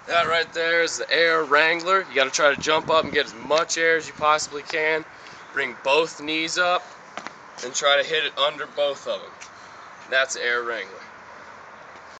That right there is the air Wrangler. You got to try to jump up and get as much air as you possibly can. Bring both knees up and try to hit it under both of them. That's the air Wrangler.